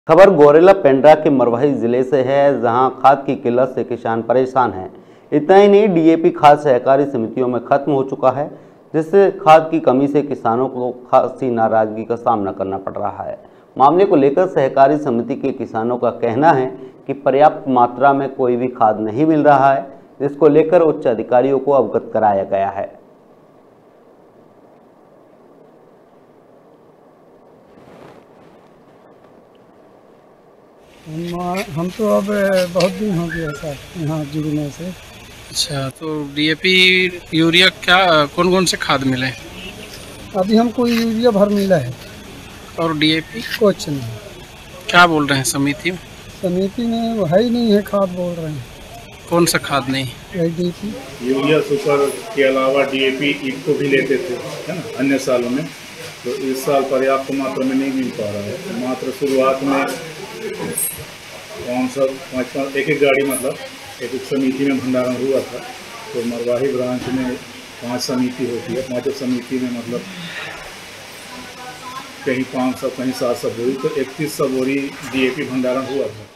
खबर गौरेला पेंड्रा के मरवाही जिले से है, जहां खाद की किल्लत से किसान परेशान हैं। इतना ही नहीं, डीएपी खाद सहकारी समितियों में खत्म हो चुका है, जिससे खाद की कमी से किसानों को खासी नाराजगी का सामना करना पड़ रहा है। मामले को लेकर सहकारी समिति के किसानों का कहना है कि पर्याप्त मात्रा में कोई भी खाद नहीं मिल रहा है, जिसको लेकर उच्च अधिकारियों को अवगत कराया गया है। हम तो अब बहुत दिन हो गया सर यहाँ जुड़ने से। अच्छा, तो डीएपी यूरिया क्या कौन कौन से खाद मिले? अभी हमको यूरिया भर मिला है और डीएपी कुछ नहीं। क्या बोल रहे हैं समिति में? समिति में है ही नहीं है, खाद बोल रहे हैं। कौन सा खाद नहीं? डीएपी यूरिया सुपर के अलावा डीएपी इनको भी लेते थे, है ना, अन्य सालों में। तो इस साल पर्याप्त मात्रा में नहीं मिल पा रहा है। मात्र शुरुआत में 500 एक गाड़ी मतलब एक समिति में भंडारण हुआ था। तो मरवाही ब्रांच में 5 समिति होती है, 5 समिति में मतलब कहीं 500 कहीं 700 बोरी, तो 3100 बोरी डीएपी भंडारण हुआ था।